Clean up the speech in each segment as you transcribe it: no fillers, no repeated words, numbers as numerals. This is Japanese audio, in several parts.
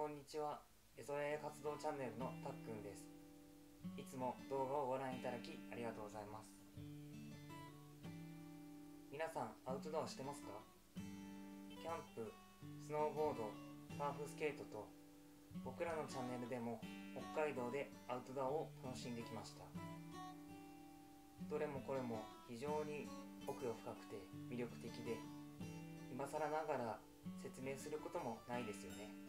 こんにちは。エゾヤヤ活動チャンネルのたっくんです。いつも動画をご覧いただきありがとうございます。皆さんアウトドアしてますか？キャンプ、スノーボード、サーフスケートと僕らのチャンネルでも北海道でアウトドアを楽しんできました。どれもこれも非常に奥が深くて魅力的で、今更ながら説明することもないですよね。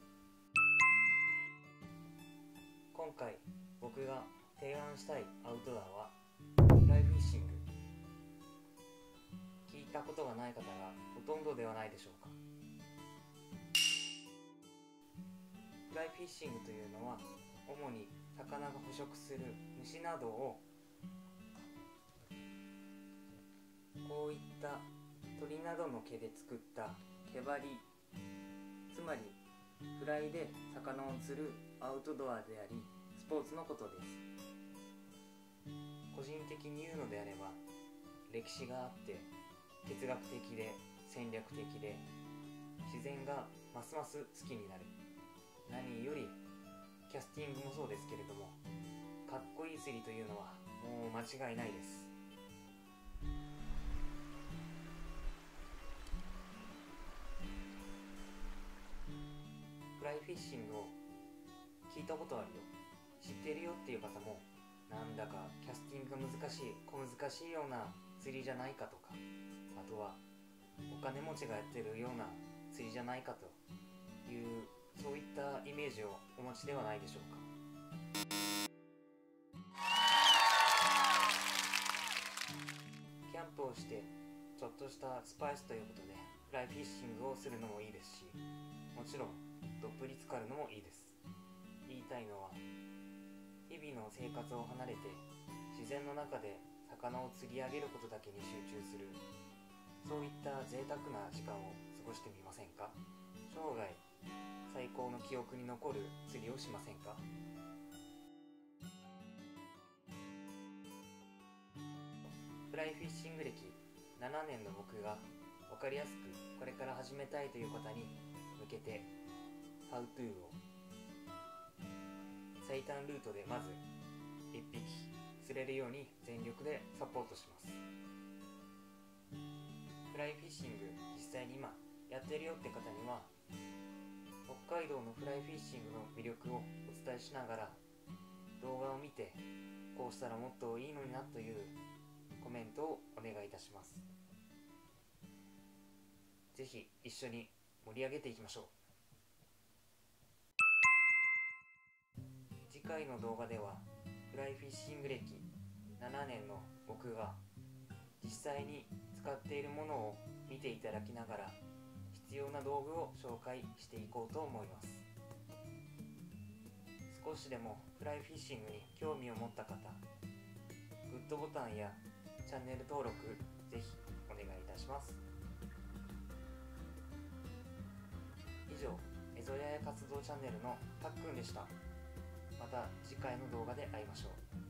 今回僕が提案したいアウトドアはフライフィッシング。聞いたことがない方がほとんどではないでしょうか。フライフィッシングというのは主に魚が捕食する虫などをこういった鳥などの毛で作った毛針、つまりフライで魚を釣るアウトドアでありスポーツのことです。個人的に言うのであれば歴史があって哲学的で戦略的で自然がますます好きになる。何よりキャスティングもそうですけれどもかっこいい釣りというのはもう間違いないです。フライフィッシングを聞いたことあるよ、知ってるよっていう方もなんだかキャスティングが難しい、小難しいような釣りじゃないかとか、あとはお金持ちがやってるような釣りじゃないかというそういったイメージをお持ちではないでしょうか。キャンプをしてちょっとしたスパイスということでフライフィッシングをするのもいいですし、もちろんどっぷり浸かるのもいいです。言いたいのは日々の生活を離れて自然の中で魚を釣り上げることだけに集中する、そういった贅沢な時間を過ごしてみませんか？生涯最高の記憶に残る釣りをしませんか？フライフィッシング歴7年の僕が分かりやすくこれから始めたいという方に向けてハウトゥーを最短ルートでまず1匹釣れるように全力でサポートします。フライフィッシング実際に今やってるよって方には北海道のフライフィッシングの魅力をお伝えしながら動画を見てこうしたらもっといいのになというコメントをお願いいたします。ぜひ一緒に盛り上げていきましょう。次回の動画ではフライフィッシング歴7年の僕が実際に使っているものを見ていただきながら必要な道具を紹介していこうと思います。少しでもフライフィッシングに興味を持った方、グッドボタンやチャンネル登録ぜひお願いいたします。以上、エゾヤヤ活動チャンネルのたっくんでした。また次回の動画で会いましょう。